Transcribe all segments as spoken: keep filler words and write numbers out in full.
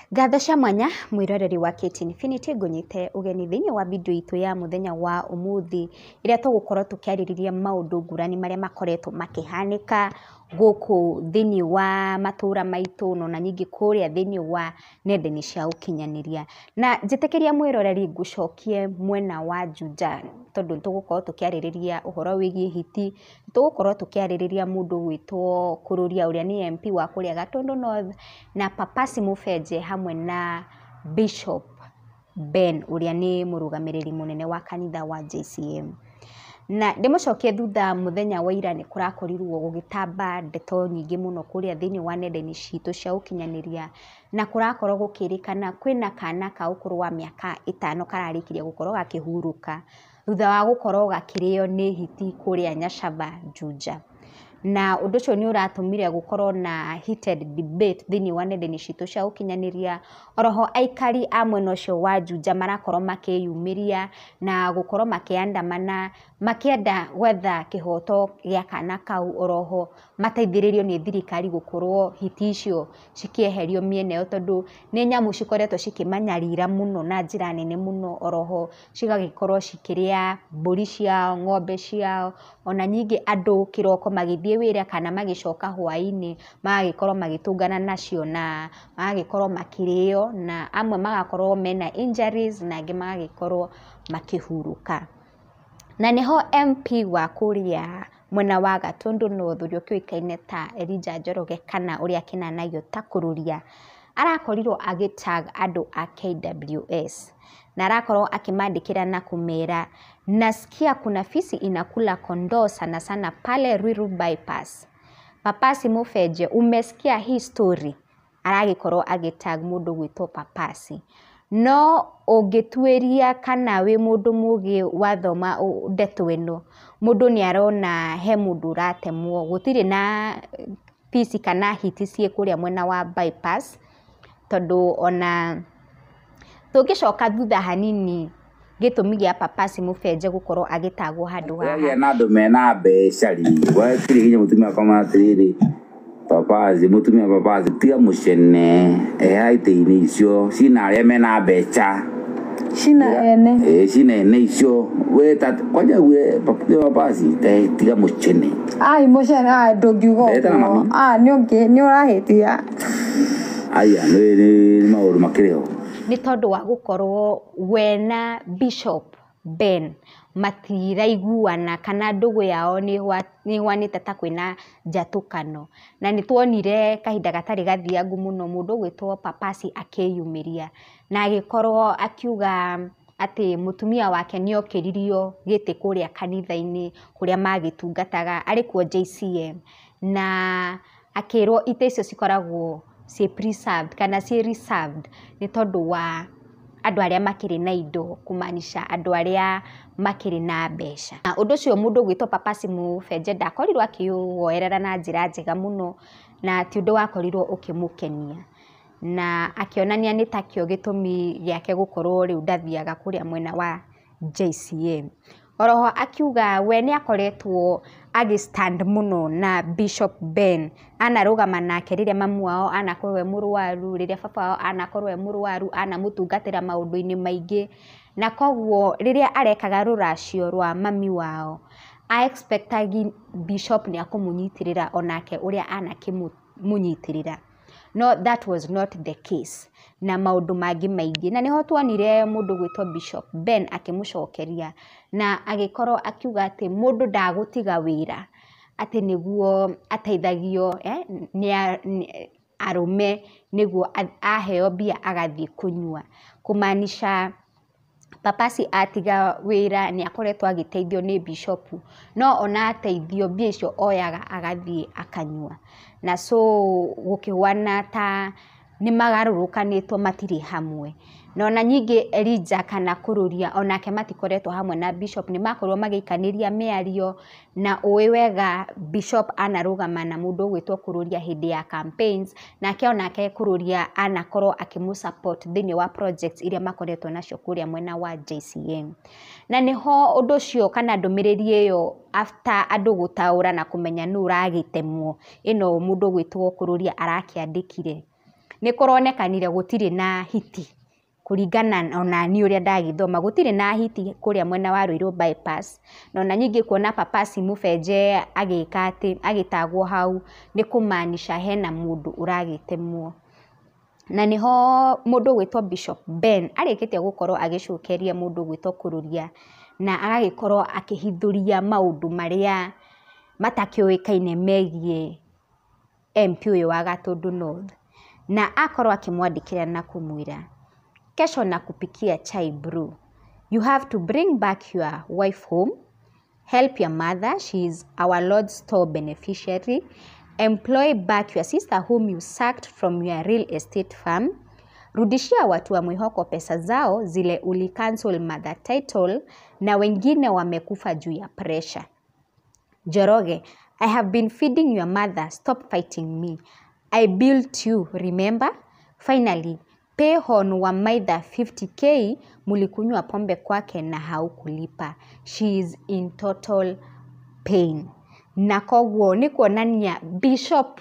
Ngatho cia mwanya mwiroreri wa K T N Infinity ngunyite ugeni thiini wa video itu ya muthenya wa umuthi iria tugukorwo tukiaririria maundu ngurani maria makoretwo makihanika guku thiini wa matura maitu no na nyingi kuria thiini wa nenda-ini cia ukinyaniria na njitikiria mwiroreri ngucokie mwena wa Juja tondu tugukorwo tukiaririria uhoro wigie hiti tugukorwo tukiaririria mundu gwitwo Karuria uria ni M P wa kuria Gatundu North na Papasi Mufeje hamwe na Bishop Ben uria ni murugamiriri munene wa kanitha wa J C M na ndimucokie thutha muthenya wa ira ni kurakorirwo gugitamba ndeto nyingi muno kuria thiini wa nenda-ini citu cia ukinyaniria na kurakorwo gukirikana kwina kana ka ukuru wa miaka itano kararikiria gukorwo gakihuruka thutha wa gukorwo gakirio ni hiti kuria Nyacaba Juja na undu ucio ni uratumire gukorwo na heated debate thiini wa nenda-ini citu cia ukinyaniria oroho aikari a mwena ucio wa Juja marakorwo makiyumiria na gukorwo makiandamana makienda gwetha kihoto gia kana kau oroho mateithiririo ni thirikari gukorwo hiti icio cikieherio mieneo tondu ni nyamu cikoretwo cikimanyarira muno na njira nene muno oroho cigagikorwo cikiria mburi ciao ng'ombe ciao ona nyingi andu kiroko magithie wira kana magicoka hwaini magikorwo magitungana nacio na magikorwo makirio na amwe magakorwo mena injuries na angi magagikorwo makihuruka na niho M P wa kuria mwena wa Gatundu North uria kiuikaine ta Elijah Njoroge kana uria kinanagio ta Karuria arakorirwo agitag andu a K W S na arakorwo akimandikira na kumera nasikia kuna fisi inakula kondoo sana sana pale Ruiru bypass. Papasi Mufeje, umesikia hii story? Aragikorwo agitag mundu gwitwo Papasi no ungitueria kana we mundu mugi wathoma ndeto ino mundu ni arona he mundu ratemwo gutire na fisi kana hiti cie kuria mwena wa bypass tondu ona tugicoka thutha hanini gitumi gia Papasi Mufeje gukorwo agitagwo handu haha ya na andu mena mbeca ri wa kiriginya mutumia kama atiriri Papasi mutumia Papasi tia mucene e haite-ini icio cina aria mena mbeca cina ene eh cina ene icio we ta kwanja we Papasi te tia mucene ai mucene ai ndungiugo ah ni onge ni urahitia aya ni ni mauru makireo ni tondu wa gukorwo wena Bishop Ben matiraiguana kana ndugu yao ni ni hwanite ta kwina njatukano na ni tuonire kahinda gatari gathiangu muno mundu gwitwo Papasi akiyumiria na agikorwo akiuga ati mutumia wake ni okiririo giti kuria kanitha-ini kuria magitungataga ari kuo J C M na akirwo ite icio cikoragwo si preserved kana si reserved ni tondu wa andu aria makiri na indo kumanisha andu aria makiri na mbeca na undu ucio mundu gwitwo Papasi Mufeje ndakorirwo akiuoerera na njira njega muno na ti undu wakorirwo ukimukenia na akionania ni takio gitumi giake gukorwo riu ndathiaga kuria mwena wa J C M oroho akiuga we ni akoretwo agistand muno na Bishop Ben anarugama nake riria mamu wao anakorwo murwaru riria baba wao anakorwo murwaru ana mutungatira maundu-ini maingi na kogwo riria arekaga ruracio rwa mami wao a expectagi Bishop ni akumunyitirira onake uria anakimunyitirira no that was not the case na maundu mangi maingi na niho tuonire mundu gwitwo Bishop Ben akimucokeria na agikorwo akiuga ati mundu ndagutiga wira ati niguo ateithagio eh ni arume niguo aheo bia agathie kunyua kumanisha Papasi atiga wira ni akoretwo agiteithio ni Bishop no ona ateithio bia icio oyaga agathie akanyua na so gukiwana ta ni magarurukanitwo matiri hamwe no na nyingi Elijah kana Karuria onake matikoretwo hamwe na Bishop ni makorwo magiikaniria miario na uwi wega Bishop anarugama na mundu gwitwo Karuria hindi ya campaigns na ke onake Karuria anakorwo akimusupport thiini wa projects iria makoretwo nacio kuria mwena wa J C M na niho undu cio kana ndumiriri iyo after andu gutaura na kumenya nu uragitemwo ino mundu gwitwo Karuria arakiandikire nĩ kũronekanire gũtirĩ na hiti kũringana ona ni ũrĩa ndagĩthoma gũtirĩ na hiti kũrĩa mwena wa Ruiru bypass na ona nyingĩ kuona papasi mũbenje agĩka atĩ agĩtagwo hau nĩ kũmaanisha hena mũndũ ũragĩtemwo. Na niho mũndũ gwĩtwo Bishop Ben arĩkĩtie gũkorwo agĩcokeria mũndũ gwĩtwo Karuria na agagĩkorwo akĩhithũria maũndũ marĩa matakĩũĩkaine megiĩ M P ũyũ wa Gatundu North, na akorwo akĩmwandĩkĩra na kũmwĩra, kesho nakupikia chai bro, you have to bring back your wife home, help your mother, she is our Lord's store beneficiary, employ back your sister whom you sacked from your real estate farm, rudishia watu wa mwihoko pesa zao zile uli cancel mother title na wengine wamekufa juu ya pressure. Joroge, I have been feeding your mother, stop fighting me. I built you, remember? Finally, pay hon wa maitha fifty K mulikunywa pombe kwake na haukulipa. She is in total pain. Na koguo ni kuonania Bishop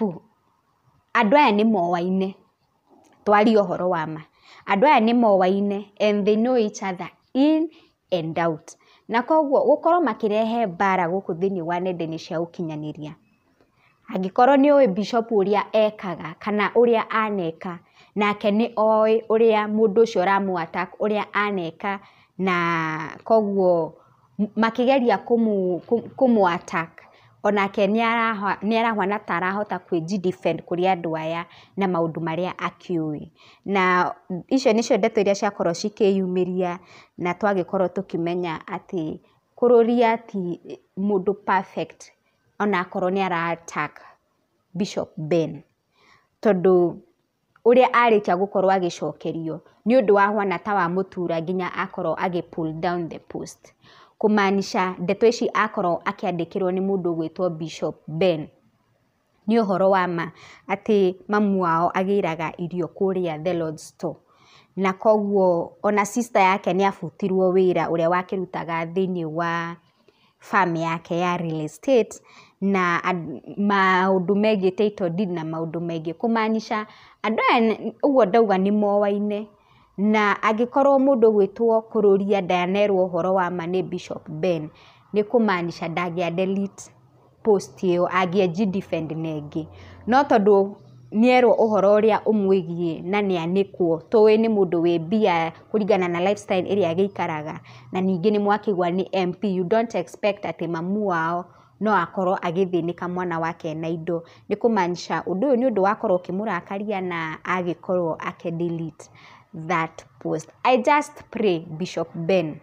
andũ aya nĩ mowaine, twari ũhoro wa ma. Andũ aya nĩ mowaine and they know each other in and out. Na koguo gũkorwo makĩrehe mbara gũkũ thĩinĩ wa nenda-inĩ cia ũkinyanĩria. Angĩkorwo nĩ oĩ Bishop ũrĩa ekaga kana ũrĩa aneka, nake nĩ oĩ ũrĩa mũndũ ũcio ũramũ attack ũrĩa aneka, na koguo makĩgeria kũmũ kũmũ attack, onake nĩ arahwana ta arahota kwĩji defend kũrĩ andũ aya na maũndũ marĩa akĩũĩ. Na icio nĩcio ndeto iria ciakorwo cikĩyumĩria na twagĩkorwo tũkĩmenya atĩ Karuria ti mũndũ perfect ona akorwo nĩ ara attack Bishop Ben, tondũ ũrĩa arĩkia gũkorwo agĩcokerio nĩ ũndũ wahwana ta wa mũtura nginya akorwo agĩ pull down the post, kũmaanisha ndeto ici akorwo akĩandĩkĩrwo nĩ mũndũ gwĩtwo Bishop Ben nĩ ũhoro wa ma atĩ mamu wao agĩraga irio kũrĩa the Lord's store, na koguo ona sister yake nĩ abutirwo wĩra ũrĩa wakĩrutaga thĩinĩ wa farm yake ya real estate na maũndũ megiĩ title deed na maũndũ megiĩ, kũmaanisha andũ aya ũguo ndauga nĩ mowaine, na angĩkorwo mũndũ gwĩtwo Karuria ndanerwo ũhoro wa ma nĩ Bishop Ben nĩ kũmaanisha ndangĩa delete post ĩyo, angĩenji defend nengĩ, no tondũ nĩerwo ũhoro ũrĩa ũmwĩgiĩ na nĩanĩkwo, tũĩ nĩ mũndũ wĩ mbia kũringana na lifestyle ĩrĩa agĩikaraga, na ningĩ nĩ mwakĩigua nĩ M P, you don't expect atĩ mamu wao no akorwo agĩthĩnĩka mwana wake na indo, nĩ kũmaanisha ũndũ ũyũ nĩ ũndũ wakorwo ũkĩmũrakaria na agĩkorwo akĩ delete that post. I just pray Bishop Ben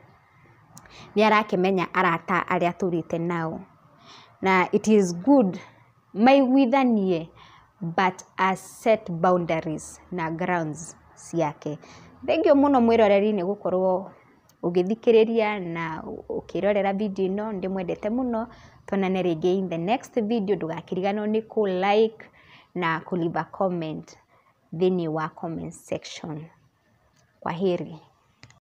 nĩ arakĩmenya arata arĩa tũrĩte nao, na it is good maiguithanie but as set boundaries na grounds ciake. Thengio mũno mwĩroreri nĩ gũkorwo ũgĩthikĩrĩria na ũkĩrorera video ĩno, ndĩmwendete mũno. Tuonane rĩngĩ in the next video, ndũgakĩriganĩrwo nĩ ku like na ku leave a comment thĩinĩ wa comment section. Kwaheri.